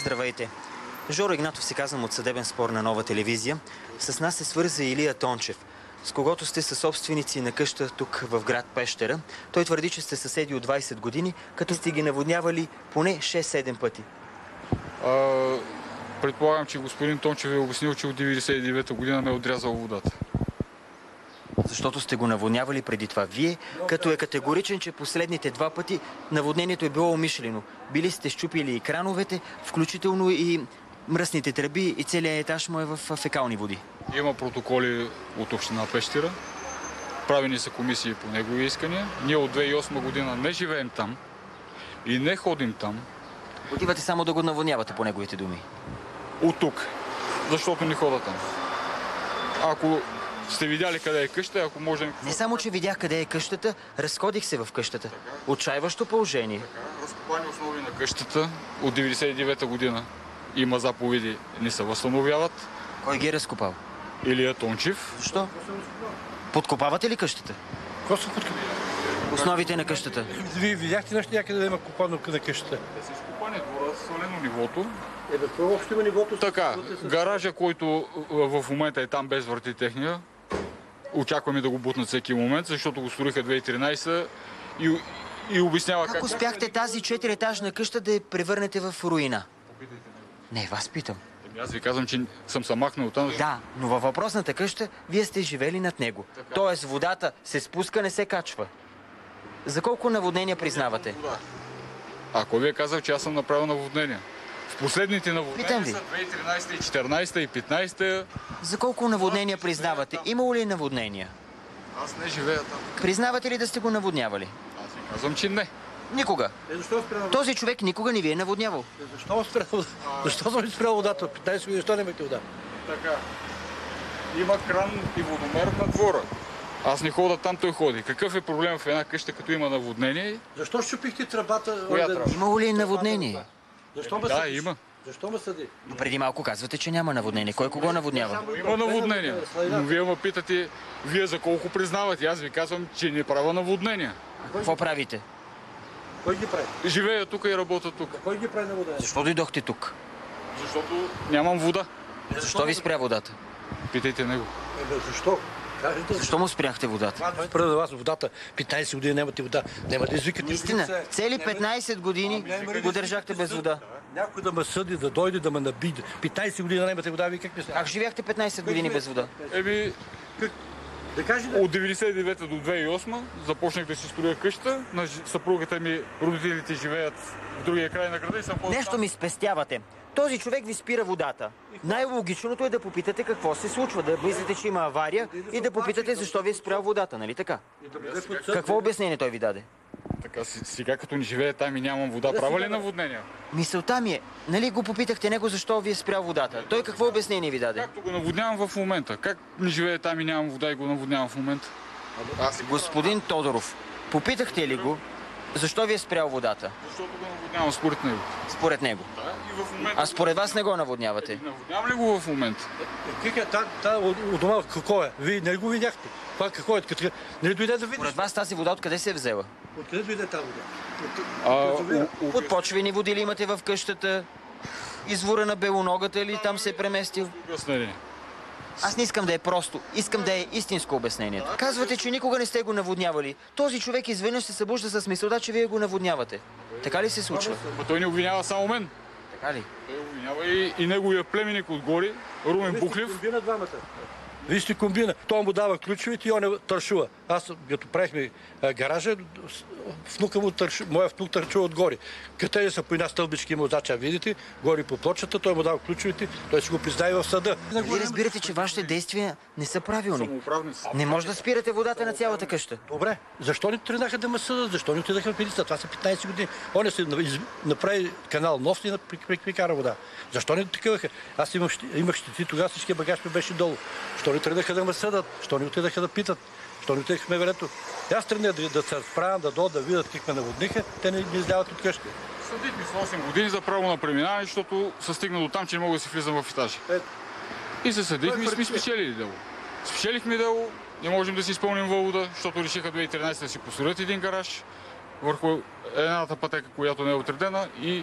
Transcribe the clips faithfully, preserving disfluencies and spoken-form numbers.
Здравейте! Жоро Игнатов се казвам от Съдебен спор на Нова телевизия. С нас се свърза Илия Тончев, с когото сте съсобственици на къща тук в град Пещера. Той твърди, че сте съседи от двайсет години, като сте ги наводнявали поне шест-седем пъти. А, предполагам, че господин Тончев е обяснил, че от деветдесет и девета година ме е отрязал водата. Защото сте го наводнявали преди това. Вие, като е категоричен, че последните два пъти наводнението е било умишлено. Били сте щупили и крановете, включително и мръсните тръби, и целият етаж му е в фекални води. Има протоколи от община Пещера. Правени са комисии по негови искания. Ние от две хиляди и осма година не живеем там и не ходим там. Отивате само да го наводнявате, по неговите думи. От тук. Защото не хода там. Ако сте видяли къде е къща, ако може... Не само, че видях къде е къщата, разходих се в къщата. Отчаиващо положение. Разкопани основи на къщата от деветдесет и девета година. Има заповеди, не се възстановяват. Кой ги е разкопал? Илия Тончев. Защо? Подкопавате ли къщата? Какво се подкопава? Основите на къщата. Вие видяхте нещо някъде да има копано на къщата? Те са изкопани, двора, свалено нивото. Е, бе, какво общо има нивото? Така, гаража, който в момента е там без въртитехния, очакваме да го бутнат всеки момент, защото го строиха две хиляди и тринайсета и, и обяснява как... как... Как успяхте тази четириетажна къща да я превърнете в руина? Не, вас питам. Еми, аз ви казвам, че съм се махнал там. Да, но във въпросната къща вие сте живели над него. Така. Тоест водата се спуска, не се качва. За колко наводнения признавате? Ако ви е казал, че аз съм направил наводнения. В последните Питам наводнения ви. са две хиляди и тринайсета, и четиринайсета, и петнайсета. За колко наводнения признавате? Имало ли наводнения? Аз не живея там. Признавате ли да сте го наводнявали? Аз ви казвам, че не. Никога. Е, защо спря? Този човек никога не ви е наводнявал. Защо спря? Защо съм спрял водата? петнайсет години, защо нямате вода? Така. Има кран и водомер на двора. Аз не хода там, той ходи. Какъв е проблем в една къща, като има наводнение? Защо щупихте тръбата? Коя Да- тръба? Имало ли наводнение? Защо ме Да, съдиш? има. Защо ме съди? Но преди малко казвате, че няма наводнение. Кой кого наводнява? Има наводнения. Но вие ме питате, вие за колко признавате? Аз ви казвам, че не правя наводнения. Какво правите? Кой ги прави? Живея тук и работя тук. Кой ги прави на вода? Защо дойдохте тук? Защото нямам вода. Защо ви спря водата? Питайте него. Е, бе, защо? Кажете. Защо му спряхте водата? Спра на вас водата. петнайсет години нямате вода. Няма да извикате. Наистина, цели петнайсет години го държахте без вода. Някой да ме съди, да дойде, да ме набиде. петнайсет години нямате вода, вие как не сте? Как живяхте петнайсет години без вода? Еми, Да кажи да. от деветдесет и девета до две хиляди и осма започнах да си строя къща. На жи- съпругата ми, родителите живеят в другия край на града и съм ходил Нещо там. ми спестявате. Този човек ви спира водата. Най-логичното е да попитате какво се случва, да мислите, че има авария и да попитате защо ви е спрял водата, нали така? Какво обяснение той ви даде? Така, си- сега като не живея там и нямам вода, права ли наводнения? Мисълта ми е, нали го попитахте него защо ви е спрял водата? Той какво обяснение ви даде? Както го наводнявам в момента. Как не живея там и нямам вода и го наводнявам в момента? Аз си Господин Тодоров, попитахте ли го защо ви е спрял водата? Защото го наводнявам според него. Според него. Да, и в момента... А според вас не го наводнявате? Наводнявам ли го в момента? Как е, та, та, от, от дома какво е? Вие не го видяхте. Това какво е? Като, не дойде да видиш. Според вас тази вода откъде се е взела? Откъде дойде тази вода? От, А, от язовира. у- у- От почвени води ли имате в къщата? Извора на белоногата ли там се е преместил? Обяснение. Аз не искам да е просто. Искам да е истинско обяснението. Казвате, че никога не сте го наводнявали. Този човек изведнъж се събужда с мисълта, че вие го наводнявате. Така ли се случва? Но той не обвинява само мен. Така ли? Той обвинява и, и неговия племенник отгоре, Румен Вие сте Бухлев. комбина двамата. Вие сте комбина. Той му дава ключовете и он е тършува. Аз, като правихме а, гаража, с- внука му търши, моя внук търчува отгоре. Къде са по една стълбичка има отзача, видите, горе по плочата, той му дава ключовете, той си го признае в съда. Вие разбирате, че вашите действия не са правилни. Самоуправници. Не може да спирате водата на цялата къща. Добре, защо не тръгнаха да ме съдат? Защо не отидаха в милицията? Това са петнайсет години. Он се из- направи канал нов и прикара вода. Защо не такъваха? Аз имах, щи- имах щети, тогава всичкия багаж ми беше долу. Защо не тръгнаха да ме съдат? Защо не отидаха да питат? Защо не отидаха в МВР-то? Аз тръгнах да, да се справям, да дойдат, да видят как ме наводниха, те не, не издават от къщи. Съдихме с осем години за право на преминаване, защото се стигна до там, че не мога да си влизам в етажа. Ето. И се съдихме и Това е сме спечелили дело. Спечелихме дело, не можем да си изпълним вълда, защото решиха две хиляди и тринайсета да си построят един гараж върху едната пътека, която не е отредена и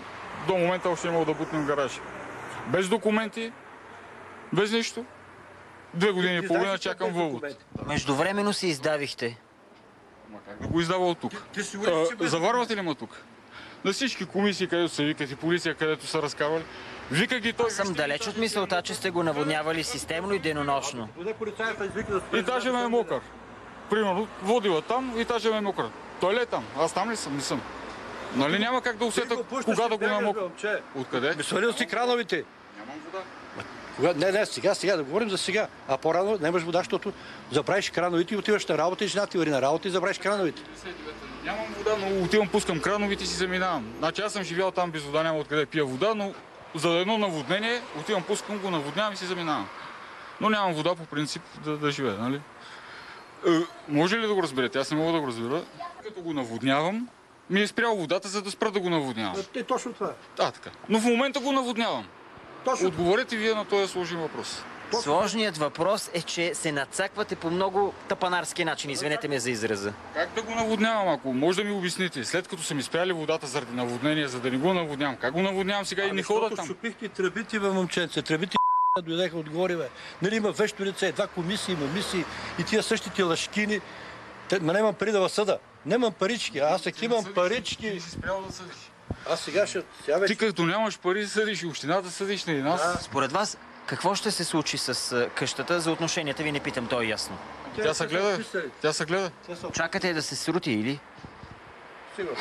До момента още не мога да бутнем гараж. Без документи, без нищо. Две години и половина чакам вълвод. Междувременно се издавихте. Ма как да го издава от тук? Ти си говориш, че А, без заварвате ли ма тук? На всички комисии, където се викат и полиция, където са разкарвали, вика ги той... Съм далеч от мисълта, че сте го наводнявали системно и денонощно. Поне полицаята извика да спре. Етажа ме е мокър. Примерно, водила там, етажа ме е мокър. Той ли е там? Аз там ли съм? Не съм. Нали няма как да усета кога да го намокна? Откъде? Ми свалил си крановите. Нямам вода. Кога... Не, не, сега, сега, да говорим за сега. А по-рано нямаш вода, защото забравиш крановите и отиваш на работа и жена ти вари на работа и забравиш крановите. Нямам вода, но отивам, пускам крановите и си заминавам. Значи аз съм живял там без вода, няма откъде пия вода, но за едно наводнение отивам, пускам го, наводнявам и си заминавам. Но нямам вода по принцип да, да живея, нали? Е, може ли да го разберете? Аз не мога да го разбера. Като го наводнявам, ми е спрял водата, за да спра да го наводнявам. Е, точно това. А, така. Но в момента го наводнявам. Точно. Отговорете вие на този сложен въпрос. Сложният въпрос е, че се надцаквате по много тапанарски начин. Извинете ме за израза. Как да го наводнявам, ако може да ми обясните? След като са ми спряли водата заради наводнение, за да не го наводнявам, как го наводнявам сега и не хода там? Щупихте тръбите, бе, момченце. Тръбите дойдеха отгоре, бе. Нали има вещо лице, два комисии, има мисии и тия същите лъшкини. Те, ма нямам пари да въсъда. Нямам парички, аз таки имам парички. Ти си спрял да съдиш. Аз сега ще... Сега вече... Ти като нямаш пари, съдиш и общината съдиш на нас. Според вас, какво ще се случи с а, къщата? За отношенията ви не питам, то е ясно. Тя се гледа. Тя се гледа. Чакате да се срути или? Сигурно.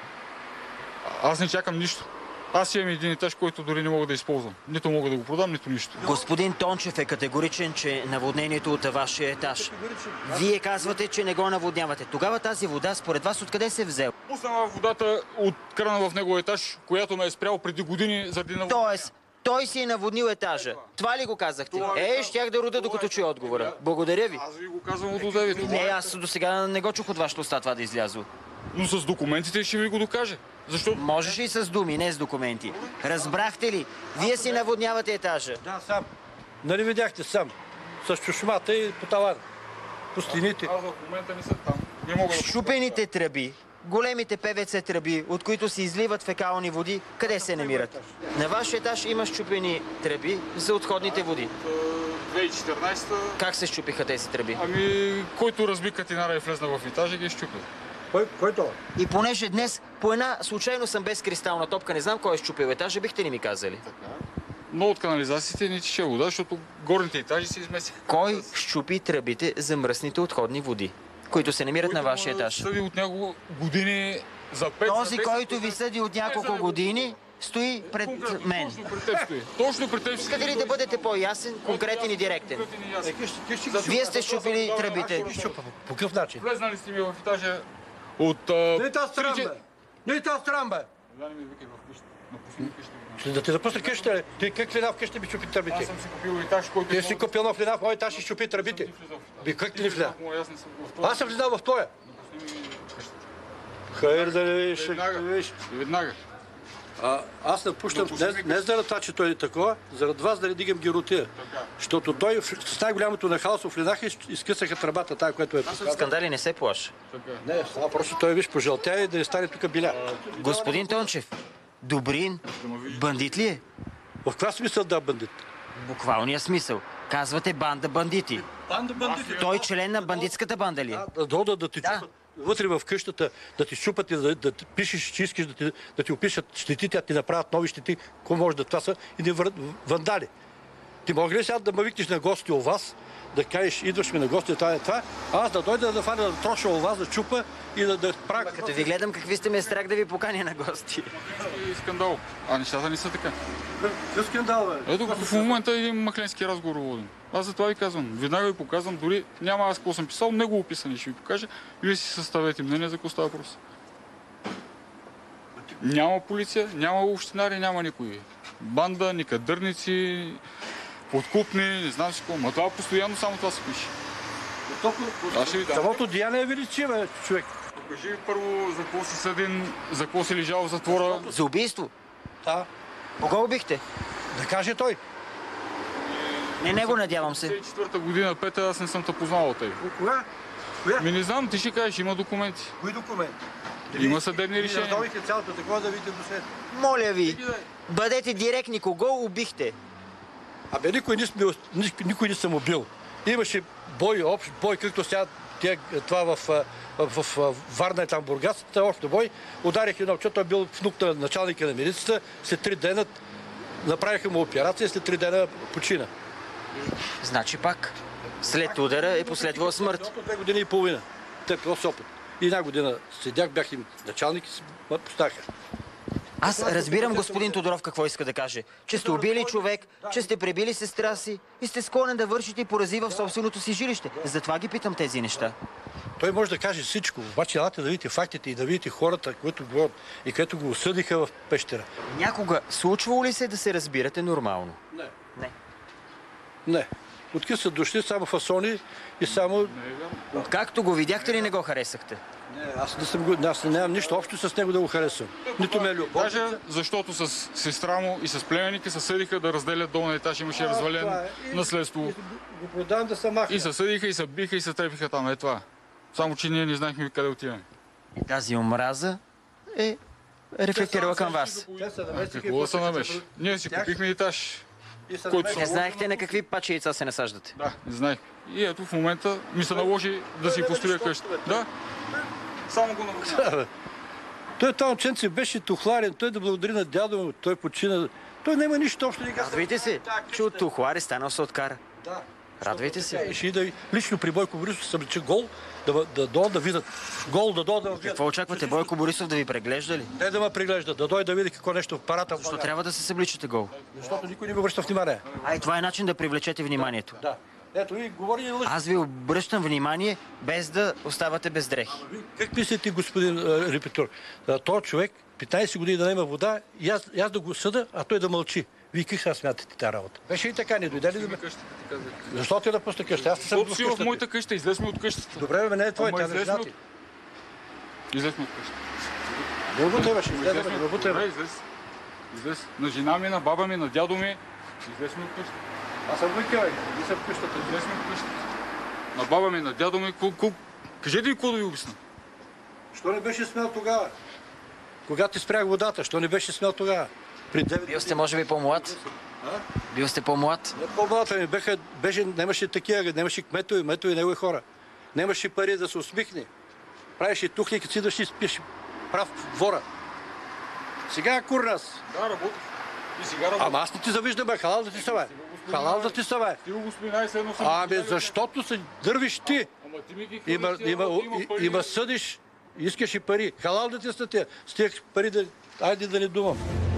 Аз не чакам нищо. Аз имам един етаж, който дори не мога да използвам. Нито мога да го продам, нито нищо. Господин Тончев е категоричен, че наводнението от вашия етаж. Вие казвате, че не го наводнявате. Тогава тази вода, според вас, откъде се е взел? Пуснала водата от крана в неговия етаж, която ме е спрял преди години заради наводнение. Тоест, той си е наводнил етажа. Това ли го казахте? Е, щях да рода, докато чуя отговора. Благодаря ви. Аз ви го казвам от одеве. Не, аз до сега не го чух от вашата уста това да излязло. Но с документите ще ви го докаже. Защо? Можеш и с думи, не с документи. Разбрахте ли? Вие си наводнявате етажа. Да, сам. Нали видяхте сам? С чушмата и по тавана. По стените. Аз в момента не съм там. Не мога да... Щупените тръби, големите П В Ц тръби, от които се изливат фекални води, къде се намират? На вашия етаж има щупени тръби за отходните води. две хиляди и четиринадесета... Как се щупиха тези тръби? Ами, който разби катинара и влезна в етажа, ги е щупил. Кой, кой това? И понеже днес по една случайно съм без кристална топка, не знам кой е щупил етажа, бихте ли ми казали? Но от канализациите не тече вода, защото горните етажи се измесиха. Кой щупи тръбите за мръсните отходни води, които се намират на вашия етаж? Съди от него години за пет... Този, който ви съди от няколко години, стои пред мен. Точно при теб стои. Точно при теб Искате ли да бъдете по-ясен, конкретен и директен? Вие сте щупили тръбите. По какъв начин? Влезнали сте ми в етажа от... Не е тази стран, бе! Не е тази стран, бе! Да, не ми викай в къща. Напусни ми къща. Ще да ти запусна къща, ли? Ти как ли в къща ми щупи тръбите? Аз съм си купил етаж, който... Ти си купил нов лина в моя етаж и щупи тръбите. Би, как ти ли вля? Аз не съм в това. Аз съм влизал в твоя. Напусни ми къщата. Хайде да видиш, Веднага. да видиш. Веднага. А, аз напущам, не, не заради това, че той е такова, заради вас да не дигам гиротия. Защото той с най-голямото нахалство влинаха и изкъсаха тръбата, тази, която е Аз от скандали не се плаша. Не, само просто той виж пожълтя и да не стане тук биля. Господин Тончев, Добрин, бандит ли е? В каква смисъл да бандит? В буквалния смисъл. Казвате банда бандити. Банда бандити. Той член на бандитската банда ли е? Да, да, да, да ти Да. чупат вътре в къщата, да ти щупат и да, да ти пишеш, че искаш да ти, да ти опишат щетите, а ти направят нови щети, какво може да това са и да вър- вандали. Ти мога ли сега да ме викнеш на гости у вас, да кажеш, идваш ми на гости, това е това, а аз да дойда да фана да троша у вас, да чупа и да, да правя... Като ви гледам, какви сте ме страх да ви поканя на гости. И скандал. А нещата не са така. Какъв скандал, бе? Ето в момента един махленски разговор водим. Аз за това ви казвам. Веднага ви показвам, дори няма аз какво съм писал, него описане ще ви покажа. Вие си съставете мнение за какво става въпрос. Няма полиция, няма общинари, няма никой. Банда, никадърници, подкупни, не знам си какво. Ма това постоянно само това се пише. Аз ще ви дам. Самото деяние е величие, бе, човек. Покажи ми първо за какво си съден, за какво си лежал в затвора. За убийство? Да. Кого убихте? Да каже той. Не него, надявам се. две хиляди и четвърта година, пета, аз не съм те познавал тъй. Кога? Коя? Ми не знам, ти ще кажеш, има документи. Кои документи? Има съдебни Вие решения. раздавихте цялото такова да видите до след. Моля ви, бъдете директни. Кого убихте? Абе, никой не, сме, никой, никой не съм убил. Имаше бой, общ бой, както сега тя, това в, в, в, в Варна и там Бургас, още бой. Ударих едно, защото той бил внук на началника на милицията. След три дена направиха му операция, след три дена почина. Значи пак, след удара е последвала смърт. Две години и половина. Търпил Сопот. И една година седях, бях им началник и се ме поставиха. Аз разбирам господин Тодоров какво иска да каже. Че сте убили човек, че сте пребили сестра си и сте склонен да вършите порази в собственото си жилище. Затова ги питам тези неща. Той може да каже всичко, обаче елате да видите фактите и да видите хората, които говорят и които го осъдиха в Пещера. Някога случвало ли се да се разбирате нормално? Не. Не. Не. Откъде са дошли само фасони и само... Откакто го видяхте ли не го харесахте? Не, аз не съм го... Аз нямам нищо общо с него да го харесвам. Нито ме е любов. Даже защото с сестра му и с племенника се съдиха да разделят долния етаж, имаше развалено наследство. Го продавам да се махне. И се съдиха, и се биха, и се трепиха там. Е това. Само, че ние не знаехме къде отиваме. И тази омраза е рефлектирала към вас. Те се наместиха и Какво да се после намеш? се- Ние си Тях- купихме етаж. и се който- намесиха. Не знаехте на какви пачи яйца се насаждате. Да, не знаех. И ето в момента ми се наложи да си няма построя нищо къща. общо, бе. Да. Само го наводнявам. Абе, Той това момченце беше тухларен, той да благодари на дядо му, той почина. Той няма нищо общо. Никак. Радвайте се, че от тухлар е станал се откара. Да. Радвайте се. И ще ида и лично при Бойко Борисов се облече гол, да, да дойдат да видят. Гол да дойдат да видят. Какво очаквате, Бойко Борисов да ви преглежда ли? Не да ме преглежда, да дойде да види какво нещо в парата. в Защо България. трябва да се събличате гол? Защото никой не го обръща внимание. А и това е начин да привлечете вниманието. Да. Ето и говори и лъжи. Аз ви обръщам внимание, без да оставате без дрехи. Как мислите, господин а, репетитор? Той човек петнайсет години да няма вода и аз, и аз да го съда, а той да мълчи. Вие как сега смятате тази работа? Беше и така, не дойде ли да ме... Къщата ти казах. Защо ти да пусна къща? Аз не съм Защото в си в къщата. моята къща, излез ми от къщата. Добре, бе, не е твой, Ама тя не излез ми знати. от- Излез ми от къщата. Дълго те беше, излезе, Излез ми бе, от- дълго те Добре, бе. излез. Излез. На жена ми, на баба ми, на дядо ми. Излез ми от къщата. Аз съм въкел, не съм в къщата. Излез ми от къщата. На баба ми, на дядо ми. ку- ку- Кажете ми какво да ви обясня. Що не беше смел тогава? Когато ти спрях водата, що не беше смел тогава? При девет Бил сте, може би, по-млад? Бил сте по-млад? Не по-младата ми беха, беше, нямаше такива, нямаше кметове, метове, негови хора. Нямаше пари да се усмихне. Правеше тухли, като си да си спиш прав в двора. Сега курнас. Да, работих. И сега работя. Ама аз не ти завиждам, бе, халал да ти са, бе. Халал да ти са, бе. Ти го го споминай, все едно съм... Абе, защото се дървиш ти. Ама ти ми ги Има, хвърли, има, ама има и- пари. има съдиш, искаш и пари. Халал да ти са тия. С тия пари да... Айде да не думам.